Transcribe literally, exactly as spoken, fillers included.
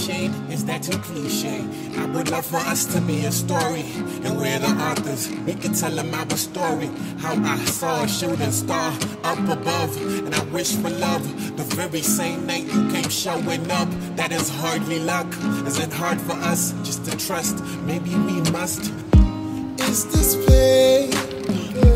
shade? Is that too cliche? I would love for us to be a story, and we're the authors. We can tell them our story, how I saw a shooting star up above, and I wish for love. The very same night you came showing up, that is hardly luck. Is it hard for us just to trust? Maybe we must. Is this pain?